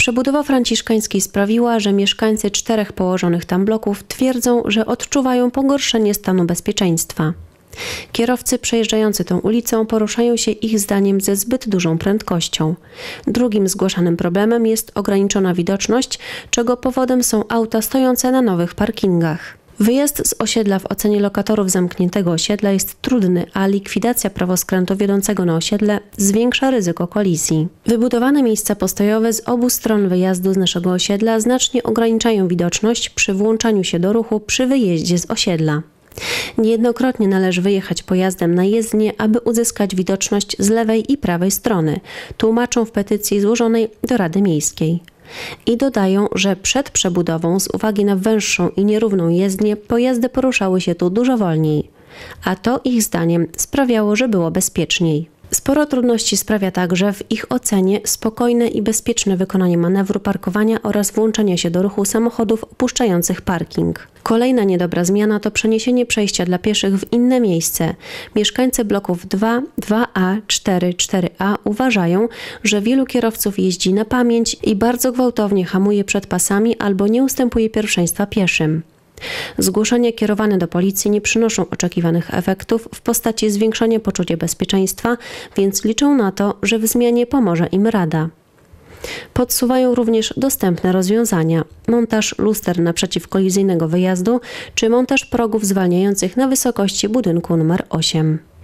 Przebudowa Franciszkańskiej sprawiła, że mieszkańcy 4 położonych tam bloków twierdzą, że odczuwają pogorszenie stanu bezpieczeństwa. Kierowcy przejeżdżający tą ulicą poruszają się ich zdaniem ze zbyt dużą prędkością. Drugim zgłaszanym problemem jest ograniczona widoczność, czego powodem są auta stojące na nowych parkingach. Wyjazd z osiedla w ocenie lokatorów zamkniętego osiedla jest trudny, a likwidacja prawoskrętu wiodącego na osiedle zwiększa ryzyko kolizji. Wybudowane miejsca postojowe z obu stron wyjazdu z naszego osiedla znacznie ograniczają widoczność przy włączaniu się do ruchu przy wyjeździe z osiedla. Niejednokrotnie należy wyjechać pojazdem na jezdnię, aby uzyskać widoczność z lewej i prawej strony, tłumaczą w petycji złożonej do Rady Miejskiej. I dodają, że przed przebudową z uwagi na węższą i nierówną jezdnię pojazdy poruszały się tu dużo wolniej, a to ich zdaniem sprawiało, że było bezpieczniej. Sporo trudności sprawia także w ich ocenie spokojne i bezpieczne wykonanie manewru parkowania oraz włączenia się do ruchu samochodów opuszczających parking. Kolejna niedobra zmiana to przeniesienie przejścia dla pieszych w inne miejsce. Mieszkańcy bloków 2, 2A, 4, 4A uważają, że wielu kierowców jeździ na pamięć i bardzo gwałtownie hamuje przed pasami albo nie ustępuje pierwszeństwa pieszym. Zgłoszenia kierowane do policji nie przynoszą oczekiwanych efektów w postaci zwiększenia poczucia bezpieczeństwa, więc liczą na to, że w zmianie pomoże im Rada. Podsuwają również dostępne rozwiązania: montaż luster na przeciwkolizyjnego wyjazdu czy montaż progów zwalniających na wysokości budynku nr 8.